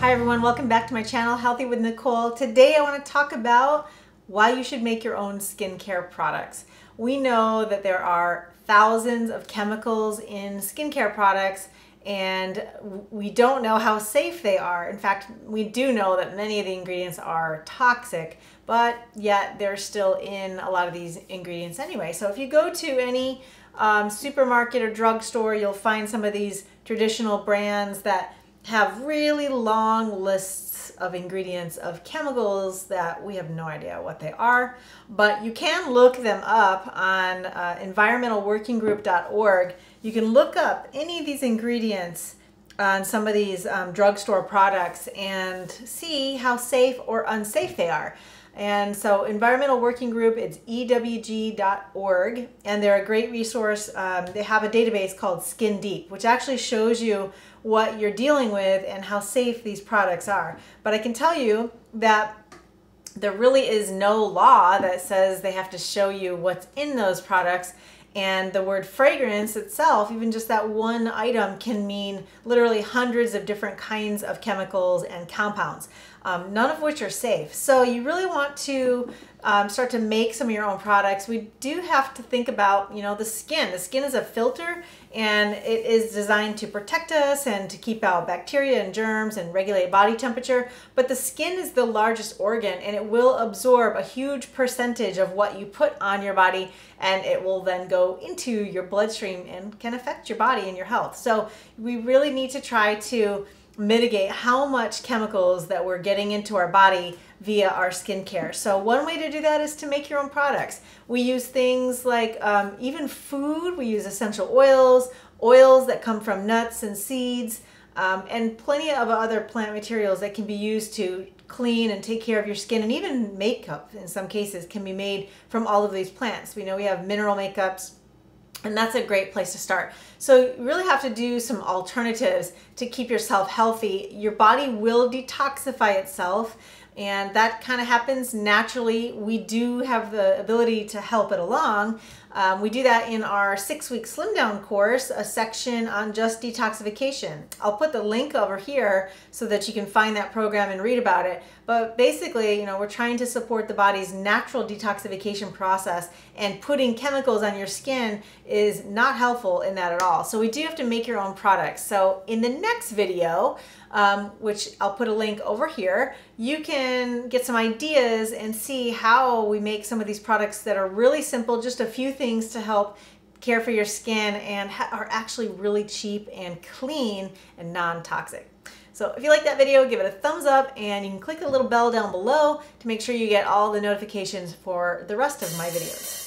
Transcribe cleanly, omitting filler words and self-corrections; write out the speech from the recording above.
Hi everyone, welcome back to my channel, Healthy with Nicole. Today I want to talk about why you should make your own skincare products. We know that there are thousands of chemicals in skincare products and we don't know how safe they are. In fact, we do know that many of the ingredients are toxic, but yet they're still in a lot of these ingredients anyway. So if you go to any supermarket or drugstore, you'll find some of these traditional brands that have really long lists of ingredients of chemicals that we have no idea what they are, but you can look them up on environmentalworkinggroup.org. You can look up any of these ingredients on some of these drugstore products and see how safe or unsafe they are. And so Environmental Working Group, it's ewg.org, and they're a great resource. They have a database called Skin Deep, which actually shows you what you're dealing with and how safe these products are. But I can tell you that there really is no law that says they have to show you what's in those products. And the word fragrance itself, even just that one item, can mean literally hundreds of different kinds of chemicals and compounds, none of which are safe. So you really want to start to make some of your own products. We do have to think about, the skin. The skin is a filter and it is designed to protect us and to keep out bacteria and germs and regulate body temperature. But the skin is the largest organ and it will absorb a huge percentage of what you put on your body, and it will then go into your bloodstream and can affect your body and your health. So we really need to try to mitigate how much chemicals that we're getting into our body via our skincare. So one way to do that is to make your own products. We use things like even food. We use essential oils that come from nuts and seeds, and plenty of other plant materials that can be used to clean and take care of your skin, and even makeup in some cases can be made from all of these plants. We know we have mineral makeups, and that's a great place to start. So you really have to do some alternatives to keep yourself healthy. Your body will detoxify itself, and that kind of happens naturally. We do have the ability to help it along. We do that in our 6-week slim down course, a section on just detoxification. I'll put the link over here so that you can find that program and read about it. But basically, we're trying to support the body's natural detoxification process, and putting chemicals on your skin is not helpful in that at all. So we do have to make your own products. So in the next video, which I'll put a link over here, you can get some ideas and see how we make some of these products that are really simple, just a few things to help care for your skin, and are actually really cheap and clean and non-toxic. So if you like that video, give it a thumbs up, and you can click the little bell down below to make sure you get all the notifications for the rest of my videos.